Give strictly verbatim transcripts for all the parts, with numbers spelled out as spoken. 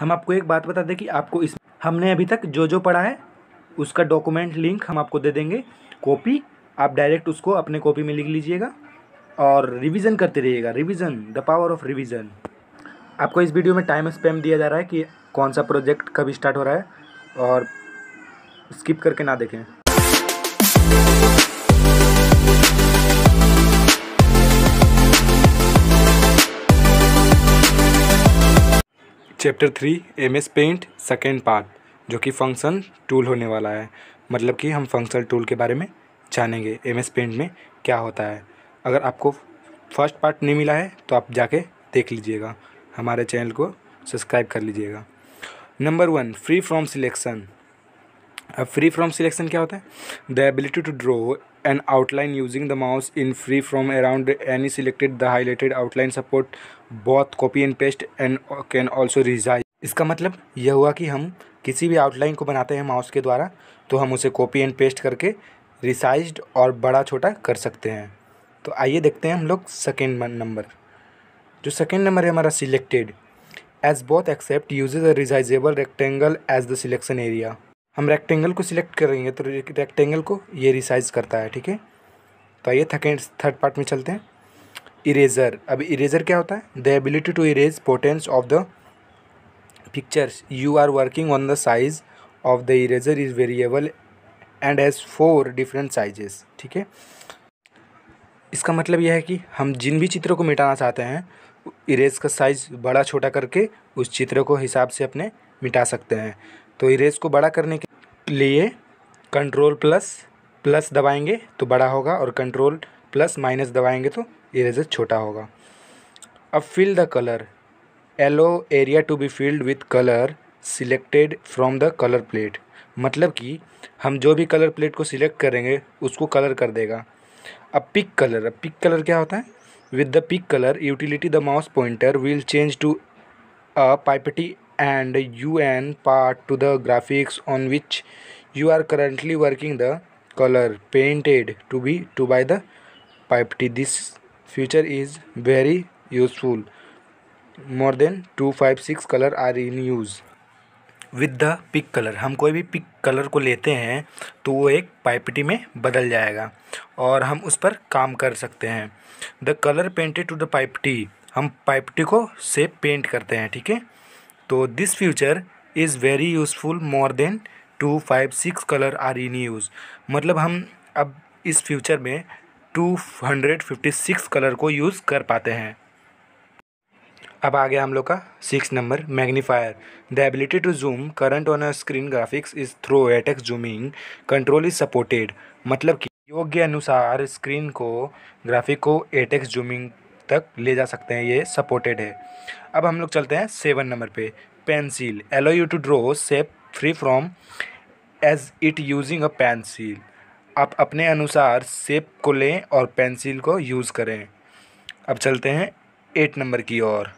हम आपको एक बात बता दें कि आपको इस हमने अभी तक जो जो पढ़ा है उसका डॉक्यूमेंट लिंक हम आपको दे देंगे, कॉपी आप डायरेक्ट उसको अपने कॉपी में लिख लीजिएगा और रिवीजन करते रहिएगा। Revision, the power of revision. आपको इस वीडियो में टाइम स्पैम दिया जा रहा है कि कौन सा प्रोजेक्ट कब स्टार्ट हो रहा है, और स्किप करके ना देखें। Chapter three M S paint second part, जो कि फंक्शन टूल होने वाला है। मतलब कि हम फंक्शनल टूल के बारे में जानेंगे, एम एस पेंट में क्या होता है। अगर आपको फर्स्ट पार्ट नहीं मिला है तो आप जाके देख लीजिएगा, हमारे चैनल को सब्सक्राइब कर लीजिएगा। Number one, free from selection. अब फ्री फ्रॉम सिलेक्शन क्या होता है? The ability to draw an outline using the mouse in free from around any selected the highlighted outline support both copy and paste and can also resize. इसका मतलब यह हुआ कि हम किसी भी आउटलाइन को बनाते हैं माउस के द्वारा तो हम उसे कॉपी एंड पेस्ट करके रिसाइज्ड और बड़ा छोटा कर सकते हैं। तो आइए देखते हैं हम लोग सेकेंड नंबर। जो सेकेंड नंबर है हमारा, selected as both except uses a resizable rectangle as the selection area. हम रेक्टेंगल को सिलेक्ट करेंगे तो रेक्टेंगल को ये रिसाइज करता है, ठीक है। तो आइए सेकेंड थर्ड पार्ट में चलते हैं। इरेजर। अब इरेजर क्या होता है? The ability to erase portions of the pictures you are working on the size of the eraser is variable and has four different sizes, ठीक है। इसका मतलब यह है कि हम जिन भी चित्रों को मिटाना चाहते हैं इरेज का साइज़ बड़ा छोटा करके उस चित्र को हिसाब से अपने मिटा सकते हैं। तो इरेज को बड़ा करने के लिए कंट्रोल प्लस प्लस दबाएंगे तो बड़ा होगा और कंट्रोल प्लस माइनस दबाएंगे तो इरेजर छोटा होगा। अब fill the colour, allow area to be filled with colour selected from the colour plate. मतलब कि हम जो भी कलर प्लेट को सिलेक्ट करेंगे उसको कलर कर देगा। अब पिक कलर। अब पिक कलर क्या होता है? With the pick colour utility the mouse pointer will change to a pipette and U N part to the graphics on which you are currently working the color painted to be to by the pipety. This feature is very useful. More than two five six color are in use. With the pick color, हम कोई भी pink colour को लेते हैं तो वो एक पाइपटी में बदल जाएगा और हम उस पर काम कर सकते हैं। The colour painted to the pipette, हम पाइपटी को से पेंट करते हैं, ठीक है। तो this future is very useful, more than two five six colour are in use. मतलब हम अब इस फ्यूचर में two hundred fifty six colour को यूज़ कर पाते हैं। अब आ गया हम लोग का six number, magnifier. The ability to zoom current on a screen graphics is through attacks zooming control is supported. मतलब कि योग्य अनुसार स्क्रीन को ग्राफिक को एटेक्स जूमिंग तक ले जा सकते हैं, ये सपोर्टेड है। अब हम लोग चलते हैं सेवन नंबर पे, pencil. Allow you to draw shape free from as it using a pencil. आप अपने अनुसार शेप को लें और पेंसिल को यूज़ करें। अब चलते हैं एट नंबर की ओर।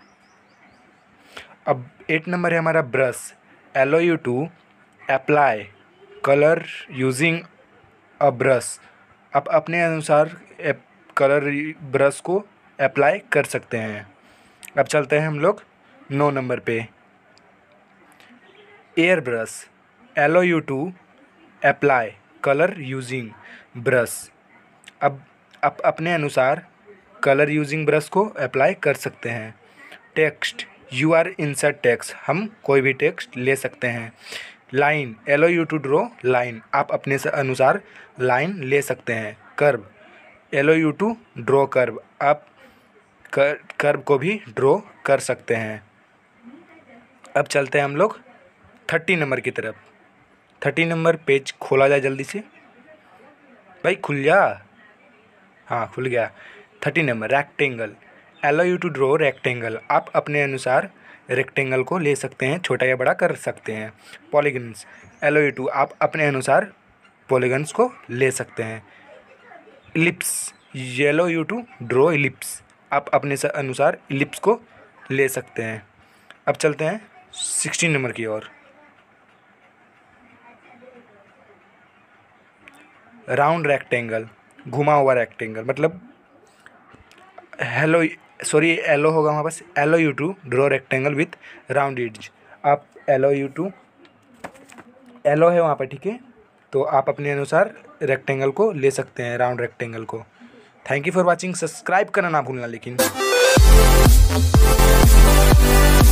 अब एट नंबर है हमारा brush. Allow you to apply colour using a brush. आप अपने अनुसार कलर ब्रश को अप्लाई कर सकते हैं। अब चलते हैं हम लोग नौ नंबर पे, air brush. Allow you to apply colour using brush. अब आप अपने अनुसार कलर यूजिंग ब्रश को अप्लाई कर सकते हैं। Text, you are insert text, हम कोई भी टेक्स्ट ले सकते हैं। Line, allow you to draw line, आप अपने से अनुसार लाइन ले सकते हैं। Curve, allow you to draw curve, आप कर कर्व को भी ड्रॉ कर सकते हैं। अब चलते हैं हम लोग थर्टी नंबर की तरफ। थर्टी नंबर पेज खोला जाए जल्दी से भाई, खुल जा। हाँ, खुल गया। Thirty number, rectangle. Allow you to draw rectangle, आप अपने अनुसार रेक्टेंगल को ले सकते हैं, छोटा या बड़ा कर सकते हैं। पॉलीगन्स, एलो यू टू, आप अपने अनुसार पॉलीगन्स को ले सकते हैं। Ellipse, yellow you to draw ellipse, आप अपने से अनुसार इलिप्स को ले सकते हैं। अब चलते हैं सिक्सटीन नंबर की ओर। राउंड रेक्टेंगल, घुमा हुआ रेक्टेंगल। मतलब हेलो सॉरी एलो होगा वहाँ पास, allow you to draw rectangle with round edge. आप एलो यू टू एलो है वहाँ पर, ठीक है, तो आप अपने अनुसार रेक्टेंगल को ले सकते हैं, राउंड रेक्टेंगल को। Thank you for watching, subscribe करना ना भूलना लेकिन।